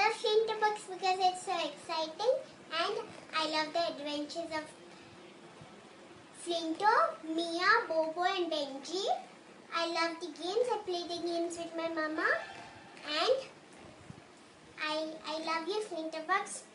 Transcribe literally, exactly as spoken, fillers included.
love Flintobox because it's so exciting, and I love the adventures of Flinto, Mia, Bobo and Benji. I love the games. I play the games with my mama, and I, I love you, Flintobox.